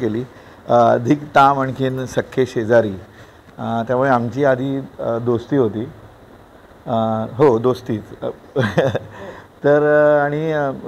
केली. धिक ताम आणखीन सख्खे शेजारी, त्यामुळे आमची आधी दोस्ती होती. हो दोस्तीच. तर आणि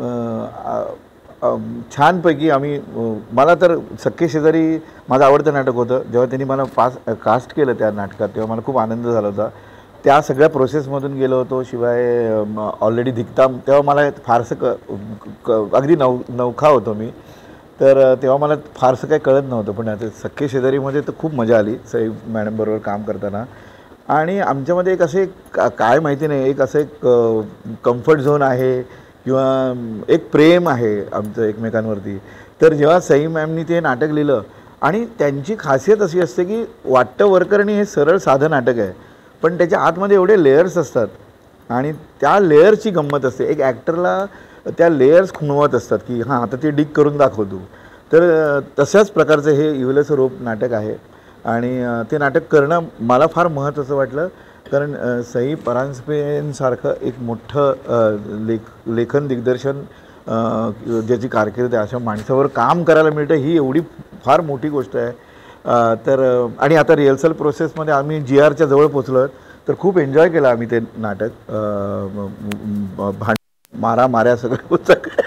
छानपैकी आम्ही, मला तर सख्खे शेजारी माझं आवडतं नाटक होतं. जेव्हा त्यांनी मला कास्ट केलं त्या नाटकात तेव्हा मला खूप आनंद झाला होता. त्या सगळ्या प्रोसेसमधून गेलो होतो. शिवाय ऑलरेडी धिकताम तेव्हा मला फारसं अगदी नवखा होतो मी, तर तेव्हा मला फारसं काही कळत नव्हतं. पण आता सख्खे शेजारीमध्ये तर खूप मजा आली सई मॅडमबरोबर काम करताना. आणि आमच्यामध्ये एक असे काय माहिती नाही, एक असं एक कम्फर्ट झोन आहे किंवा एक प्रेम आहे आमचं एकमेकांवरती. तर जेव्हा सई मॅमनी ते नाटक लिहिलं, आणि त्यांची खासियत अशी असते की वाटतं वरकरणी हे सरळ साधं नाटक आहे, पण त्याच्या आतमध्ये एवढे लेयर्स असतात आणि त्या लेयर्सची गंमत असते. एक ॲक्टरला त्या लेयर्स खुणवत असतात की हां आता ते डिग करून दाखवतो. तर तशाच प्रकारचं हे इवलचं रोप नाटक आहे. आणि ते नाटक करणं मला फार महत्त्वाचं वाटलं, कारण सई परांजपेंसारखं एक मोठं लेखन दिग्दर्शन ज्याची कारकीर्द आहे अशा माणसावर काम करायला मिळतं, ही एवढी फार मोठी गोष्ट आहे. तर आणि आता रिहर्सल प्रोसेसमध्ये आम्ही GRच्या जवळ पोचलो, तर खूप एन्जॉय केलं आम्ही ते नाटक. माऱ्या सगळं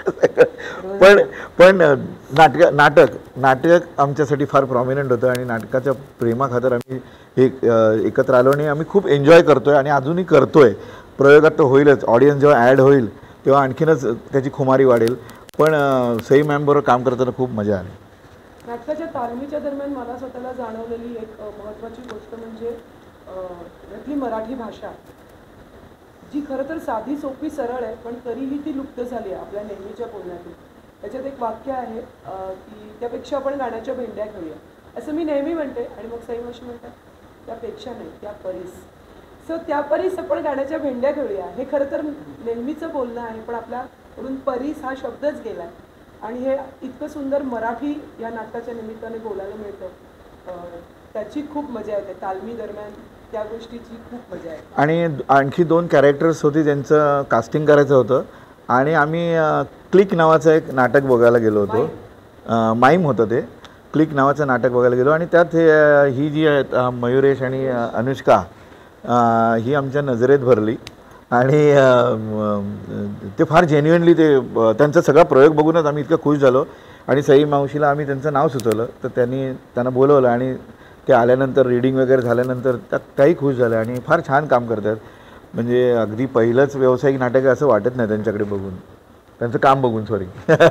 पण नाटक आमच्यासाठी फार प्रॉमिनंट होतं आणि नाटकाच्या प्रेमाखातर आम्ही हे एकत्र आलो आणि आम्ही खूप एन्जॉय करतो आहे आणि अजूनही करतो आहे. प्रयोगात तर होईलच, ऑडियन्स जेव्हा ॲड होईल तेव्हा आणखीनच त्याची खुमारी वाढेल. पण सई मॅमबरोबर काम करताना खूप मजा आली. नाटकाच्या तालमीच्या दरम्यान मला स्वतःला जाणवलेली एक महत्त्वाची गोष्ट म्हणजे यातली मराठी भाषा, जी खरं तर साधी सोपी सरळ आहे, पण तरीही ती लुप्त झाली आहे आपल्या नेहमीच्या बोलण्यातून. त्याच्यात एक वाक्य आहे की त्यापेक्षा आपण गाण्याच्या भेंड्या घेऊया, असं मी नेहमी म्हणते. आणि मग सई मावशी म्हणतात त्यापेक्षा नाही त्या परीस. सो त्या परीस आपण गाण्याच्या भेंड्या घेऊया, हे खरं तर नेहमीचं बोलणं आहे, पण आपल्याकडून परीस हा शब्दच गेला आहे. आणि हे इतकं सुंदर मराठी या नाटकाच्या निमित्ताने बोलायला मिळतं, त्याची खूप मजा येते. तालमी दरम्यान त्या गोष्टीची खूप मजा आहे. आणि आणखी 2 कॅरेक्टर्स होती ज्यांचं कास्टिंग करायचं होतं, आणि आम्ही क्लिक नावाचं एक नाटक बघायला गेलो होतो. माईम होतं ते. क्लिक नावाचं नाटक बघायला गेलो आणि त्यात ही जी आहेत मयुरेश आणि अनुष्का, ही आमच्या नजरेत भरली. आणि ते फार जेन्युइनली त्यांचा सगळा प्रयोग बघूनच आम्ही इतकं खुश झालो. आणि सई मावशीला आम्ही त्यांचं नाव सुचवलं, तर त्यांना बोलवलं आणि ते आल्यानंतर रीडिंग वगैरे झाल्यानंतर त्याही खुश झाल्या आणि फार छान काम करतात. म्हणजे अगदी पहिलंच व्यावसायिक नाटक आहे असं वाटत नाही त्यांच्याकडे बघून, त्यांचं काम बघून. सॉरी.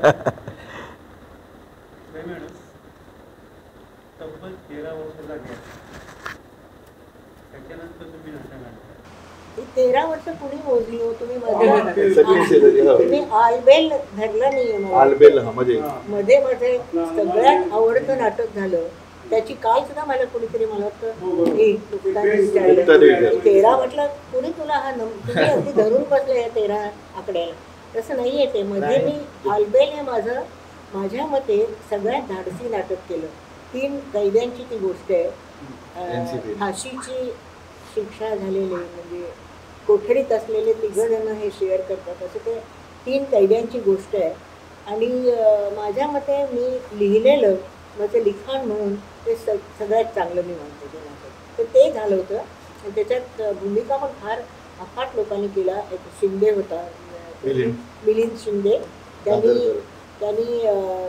ती 13 वर्ष कुणी मोजली हो तुम्ही? तुम्ही आलबेल धरलं नाही मध्ये मध्ये सगळ्यात आवडतं नाटक झालं. त्याची काल सुद्धा मला कोणीतरी मला वाटतं 13 म्हटलं, कुणी तुला हा तुम्ही अगदी धरून बसले या 13 आकड्याला. तसं नाही आहे ते. मध्ये मी आलबेल हे माझ्या मते सगळ्यात धाडसी नाटक केलं. 3 कैद्यांची ती गोष्ट आहे. फाशीची शिक्षा झालेली, म्हणजे कोठडीत असलेले 3 जण हे शेअर करतात, असं ते 3 कैद्यांची गोष्ट आहे. आणि माझ्या मते मी लिहिलेलं माझं लिखाण म्हणून ते सगळ्यात चांगलं मी मानते ते नाटक. तर ते झालं होतं. आणि त्याच्यात भूमिका पण फार अफाट लोकांनी केला. एक शिंदे होता, मिलिंद शिंदे, त्यांनी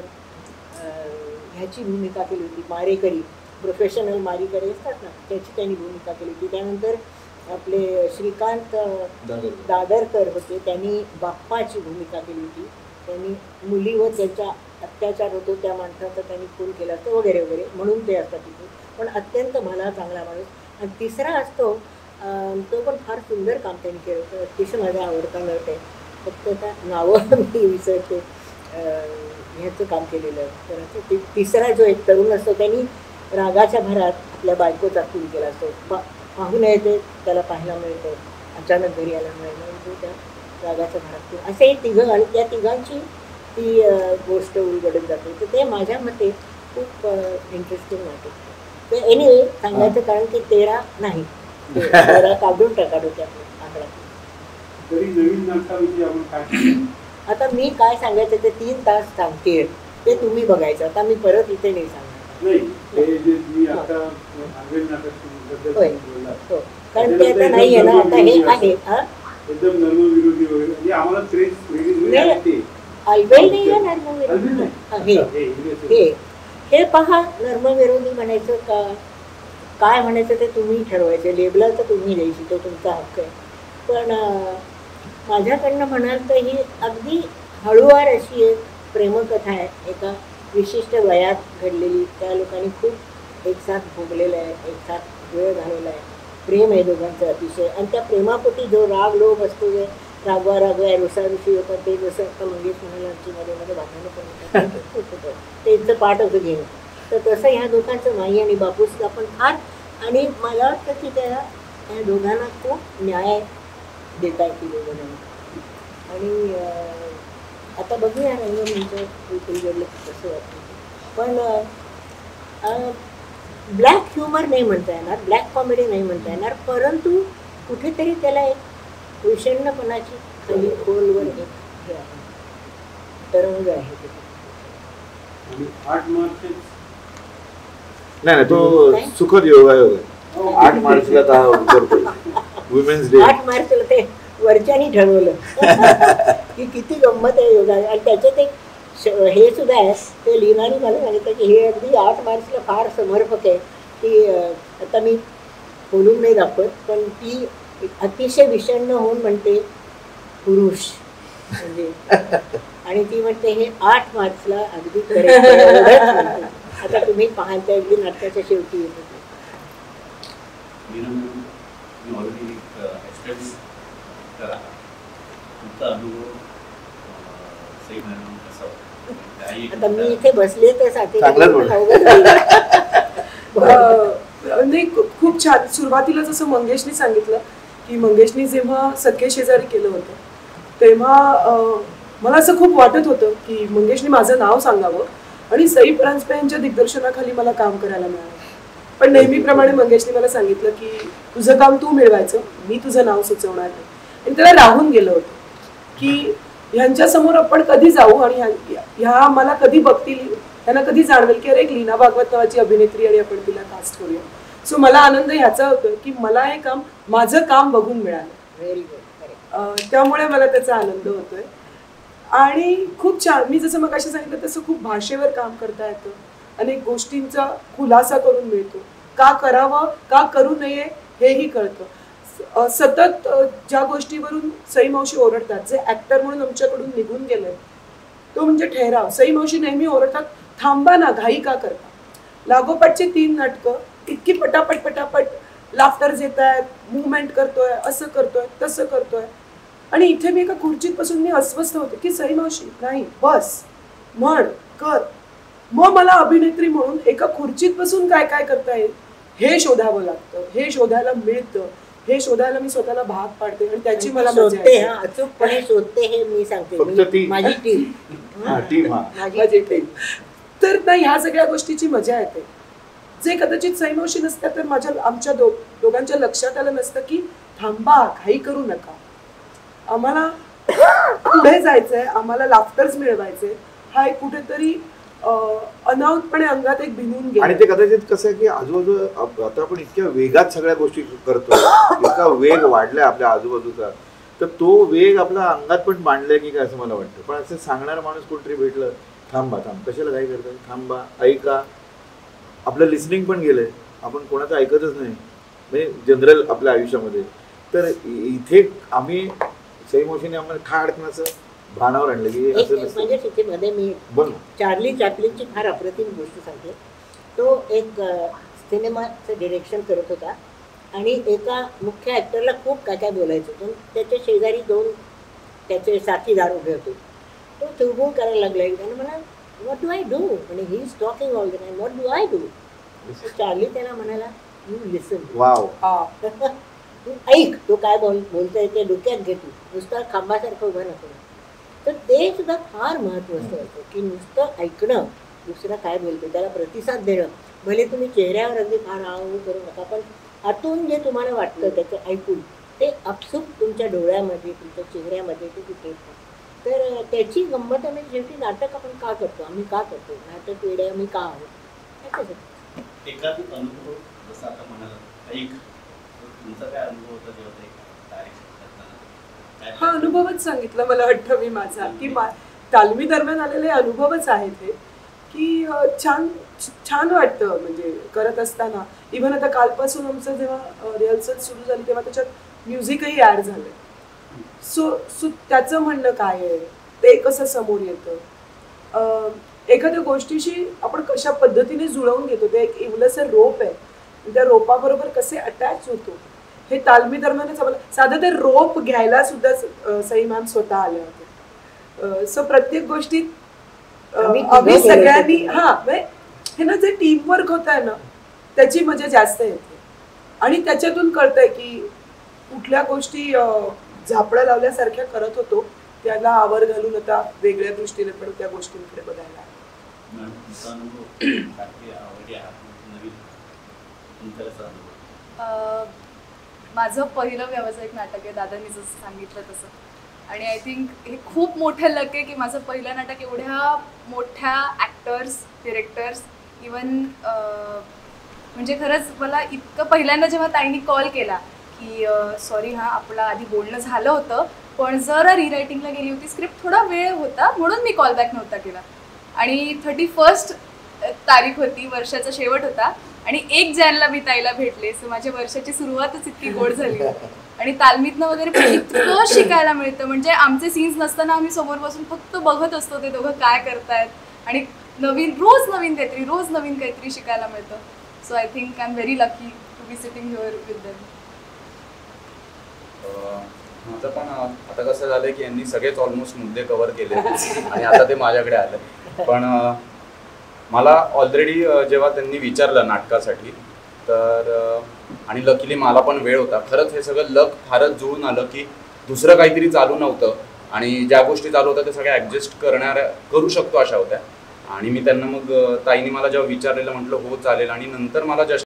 ह्याची भूमिका केली होती, मारेकरी, प्रोफेशनल मारेकरी असतात ना, त्याची त्यांनी भूमिका केली होती. त्यानंतर आपले श्रीकांत दादरकर होते, त्यांनी बाप्पाची भूमिका केली होती. त्यांनी मुलीवर त्यांचा अत्याचार होतो, त्या माणसाचा त्यांनी खून केला असतो वगैरे वगैरे, म्हणून ते असतात तिथे. पण अत्यंत मला चांगला माणूस. आणि तिसरा असतो तो पण फार सुंदर काम त्यांनी केलं होतं. अतिशय माझा आवडता नट आहे, फक्त त्या नावं मी विसरते, ह्याचं काम केलेलं. तर तिसरा जो एक तरुण असतो त्यांनी रागाच्या भरात आपल्या बायकोचा खून केला असतो. पाहून येते त्याला पाहायला मिळतं, अचानक घरी आला मिळालं, त्या रागाच्या भरात असे 3 आणि त्या 3घांची ती गोष्ट उलगडत जाते. तर ते माझ्या मते खूप इंटरेस्टिंग नाटक. तर एनिवे सांगायचं कारण की 13 नाही, 13 काढून टाका डोक्यात आकडा. आता मी काय सांगायचं ते 3 तास सांगते. ते तुम्ही बघायचं. आता मी परत इथे नाही सांगणार. नाही, हे जे मी आता आंगण नाटक होय. बोलला, हो. कारण ते आता नाही आहे ना, आता हे आहे. हा, एकदम नर्मविरोधी वगैरे, म्हणजे आम्हाला क्रेज वेगळी नाही. आहे ती. अलबेल नाही आहे नर्मविरोधी. अलबेल नाही. हा, हे पहा, नर्मविरोधी म्हणायचं का काय म्हणायचं ते तुम्ही ठरवायचं. लेबला तर तुम्ही द्यायची, तो तुमचा हक्क आहे. पण माझ्याकडनं म्हणाल तर ही अगदी हळूवार अशी एक प्रेमकथा आहे, एका विशिष्ट वयात घडलेली. त्या लोकांनी खूप एकसाथ भोगलेलं आहे, एकसाथ वेळ घालवला आहे. प्रेम आहे दोघांचं अतिशय, आणि त्या प्रेमापोटी जो राग लोभ असतो, जे रागवा रागवा रुसारुसी होतात, ते जसं आता मंगेश म्हणाला आमची मध्ये मध्ये भांडणं पण होतं, ते इथं पाठ होतं घेणं. तर तसं ह्या दोघांचं माई आणि बापूस आपण फार, आणि मला वाटतं की त्या दोघांना खूप न्याय देता येतील दोघांना. आणि आता बघूया रंगमंच घडलं कसं वाटतं. पण ब्लॅक ह्युमर नाही म्हणता येणार, ब्लॅक कॉमेडी नाही म्हणता येणार, परंतु कुठेतरी त्याला एक विषण्णपणाची खाली खोलवर एक हे आहे, तरंग आहे तिथे. आणि 8 मार्च नाही तो काय? सुखद योगायोग आहे. 8 मार्चला करतो वुमेन्स डे. 8 मार्चला ते वरच्यानी ठरवलं की किती गंमत आहे योगा. आणि त्याच्यात एक हे सुद्धा आहे, ते लिहिणारी मला सांगितलं की हे अगदी 8 मार्चला फार समर्पक आहे. की आता मी बोलून नाही दाखवत, पण ती अतिशय विषण्ण होऊन म्हणते पुरुष म्हणजे, आणि ती म्हणते हे 8 मार्चला अगदी correct आहे. आता तुम्ही पाहाल त्या अगदी नाटकाच्या शेवटी येत होते. ऑलरेडी एक्सपिरियन्स करा तुमचा अनुभव सही मॅडम कसा होता. आता मी इथे बसले तर साठी चांगलंच बोलला. नाही, खूप छान. सुरुवातीला जसं मंगेशनी सांगितलं की मंगेशनी जेव्हा सख्खे शेजारी केलं होतं तेव्हा मला असं खूप वाटत होतं की मंगेशनी माझं नाव सांगावं आणि सई परांजपे यांच्या दिग्दर्शनाखाली मला काम करायला मिळालं. पण नेहमीप्रमाणे मंगेशनी मला सांगितलं की तुझं काम तू मिळवायचं, मी तुझं नाव सुचवणार नाही. आणि त्याला राहून गेलं होतं की ह्यांच्यासमोर आपण कधी जाऊ आणि ह्या मला कधी बघतील, त्यांना कधी जाणवेल की अरे एक लीना भागवत नावाची अभिनेत्री आणि आपण तिला कास्ट करूया. सो मला आनंद ह्याचा होतो की मला हे काम माझं काम बघून मिळालं. Very good. त्यामुळे मला त्याचा आनंद होतोय. आणि खूप छान, मी जसं मग अशी सांगितलं तसं खूप भाषेवर काम करता येतं, अनेक गोष्टींचा खुलासा करून मिळतो. का करावं का करू नये हेही कळतं. सतत ज्या गोष्टीवरून सई मावशी ओरडतात, जे ऍक्टर म्हणून आमच्याकडून निघून गेलंय तो म्हणजे ठहराव. सई मावशी नेहमी ओरडतात, थांबा ना, घाई का करता. लागोपाठची 3 नाटकं इतकी पटापट पटापट लाफ्टर्स येत आहेत, मुवमेंट करतोय, असं करतोय तसं करतोय, आणि इथे मी एका खुर्चीत बसून मी अस्वस्थ होते की सई मावशी नाही, बस, म्हण, कर. मग मला अभिनेत्री म्हणून एका खुर्चीत बसून काय काय करता येईल हे शोधावं लागतं, हे शोधायला मिळतं, हे शोधायला मी स्वतःला भाग पाडते आणि त्याची मला मजा शोधते. येते. अचूकपणे शोधते हे मी सांगते. फक्त ती. माझी टीम टीम माझी टीम. तर नाही, ह्या सगळ्या गोष्टीची मजा येते, जे कदाचित सई मावशी नसत्या तर आमच्या दोघांच्या लक्षात आलं नसतं की थांबा, घाई करू नका, आम्हाला पुढे जायचंय, आम्हाला लाफ्टर्स मिळवायचे. हा एक कुठेतरी अनाहूतपणे अंगात एक भिनून गेला. आणि ते कदाचित कसं आहे की आजूबाजू आता आपण इतक्या वेगात सगळ्या गोष्टी करतो, इतका वेग वाढलाय आपल्या आजूबाजूचा, तर तो वेग आपल्या अंगात पण मांडलाय की काय असं मला वाटतं. पण असं सांगणारा माणूस कोणतरी भेटलं, थांबा कशाला काय करताय, थांबा, ऐका. आपलं लिसनिंग पण गेलंय, आपण कोणाचं ऐकतच नाही म्हणजे जनरल आपल्या आयुष्यामध्ये. तर इथे आम्ही सई मावशीने आम्हाला खाडकन असं भानावर आणलं की असं नसतं. म्हणजे तिथे मध्ये मी बोल. चार्ली चॅपलिनची फार अप्रतिम गोष्ट सांगते. तो एक सिनेमाचं डिरेक्शन करत होता आणि एका मुख्य ॲक्टरला खूप काय काय बोलायचं, पण त्याच्या शेजारी 2 त्याचे साथीदार उभे होते. तो चुळबुळ करायला लागला. त्याने म्हणा, व्हॉट डू आय डू, आणि he is talking all the time, what do I do. Charlie त्याला म्हणाला, यू लिसन, वाव. तू ऐक, तो काय बोलतोय ते डोक्यात घे, तू नुसतं खांबासारखं उभं नको. तर ते सुद्धा फार महत्त्वाचं असतं की नुसतं ऐकणं, दुसरं काय बोलतो त्याला प्रतिसाद देणं. भले तुम्ही चेहऱ्यावर अगदी फार आऊ करू नका, पण आतून जे तुम्हाला वाटतं त्याचं ऐकून ते आपसूक तुमच्या डोळ्यामध्ये, तुमच्या चेहऱ्यामध्ये ते तिथे तर त्याची गंमत आम्ही शेवटी नाटक आपण का करतो, आम्ही का करतो नाटक, वेडे आम्ही का आहोत त्याच्यासाठी. एखादी अनुभव जसं आता म्हणाला एक तुमचा काय अनुभव होता जेव्हा ते डायरेक्शन करताना? हा अनुभवच सांगितलं मला वाटतं मी माझा, की तालमी दरम्यान आलेले अनुभवच आहेत हे, की छान छान वाटतं म्हणजे करत असताना. इव्हन आता कालपासून आमचं जेव्हा रिहर्सल सुरू झाली तेव्हा त्याच्यात म्युझिकही ॲड झालं. सो त्याचं म्हणणं काय आहे, ते कसं समोर येतं, एखाद्या गोष्टीशी आपण कशा पद्धतीने जुळवून घेतो, ते एक इवलंसं रोप आहे, त्या रोपाबरोबर कसे अटॅच होतो हे तालमी दरम्यानच आम्हाला. साधं ते रोप घ्यायला सुद्धा सई मॅम स्वतः आल्या होत्या. सो प्रत्येक गोष्टीत आम्ही सगळ्यांनी हे ना जे टीमवर्क होत आहे ना त्याची मजा जास्त येते. आणि त्याच्यातून कळतंय की कुठल्या गोष्टी झापडं लावल्यासारख्या करत होतो त्याला आवर घालून आता वेगळ्या दृष्टीने पण त्या गोष्टींकडे बघायला. माझं पहिलं व्यावसायिक नाटक आहे, दादांनी जसं सांगितलं तसं. आणि आय थिंक हे खूप मोठं लक आहे की माझं पहिलं नाटक एवढ्या मोठ्या ॲक्टर्स, डिरेक्टर्स, इवन म्हणजे खरंच मला इतकं पहिल्यांदा जेव्हा ताईंनी कॉल केला की सॉरी हां आपलं आधी बोलणं झालं होतं पण जरा रिरायटिंगला गेली होती स्क्रिप्ट, थोडा वेळ होता म्हणून मी कॉलबॅक नव्हता केला. आणि 31 तारीख होती, वर्षाचा शेवट होता आणि 1 जानेला मी ताईला भेटले. सो माझ्या वर्षाची सुरुवातच इतकी गोड झाली. आणि तालमीतनं वगैरे पण इतकं शिकायला मिळतं. म्हणजे आमचे सीन्स नसताना आम्ही समोर बसून फक्त बघत असतो ते दोघं काय करतायत आणि रोज नवीन काहीतरी शिकायला मिळतं. So I think I am very lucky to be sitting here with them. माझं पण आता कसं झालं की यांनी सगळेच ऑलमोस्ट मुद्दे कव्हर केले आणि आता ते माझ्याकडे आले. पण मला ऑलरेडी जेव्हा त्यांनी विचारलं नाटकासाठी तर आणि लकीली मला पण वेळ होता. खरंच हे सगळं लक फारच जुळून आलं की दुसरं काहीतरी चालू नव्हतं आणि ज्या गोष्टी चालू होत्या त्या सगळ्या ॲडजस्ट करू शकतो अशा होत्या. आणि मी त्यांना मग ताईने मला जेव्हा विचारलेलं म्हटलं हो चालेल. आणि नंतर मला जस्ट